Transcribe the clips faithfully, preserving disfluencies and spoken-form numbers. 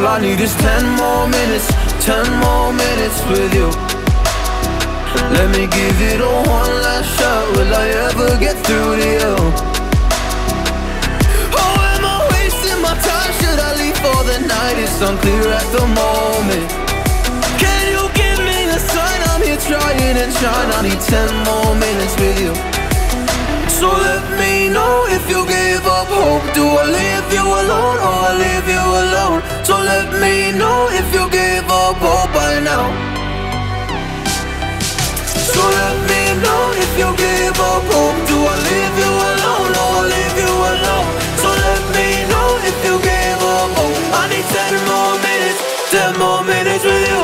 I need is ten more minutes, ten more minutes with you. Let me give it a one last shot. Will I ever get through to you? Oh, am I wasting my time? Should I leave for the night? It's unclear at the moment. Can you give me a sign? I'm here trying and trying. I need ten more minutes with you. So let me know if you gave up hope. Do I leave you alone or I leave you alone? So let me know if you gave up hope by now. So let me know if you gave up hope. Do I leave you alone or I leave you alone? So let me know if you gave up hope. I need ten more minutes, ten more minutes with you.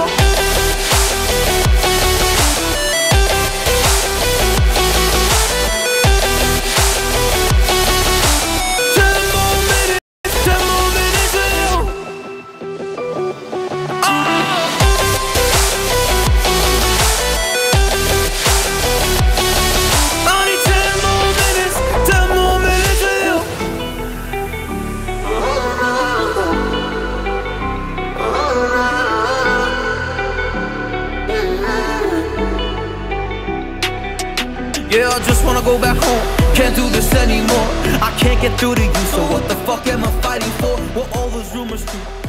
Yeah, I just wanna go back home. Can't do this anymore. I can't get through to you, so what the fuck am I fighting for? What all those rumors do?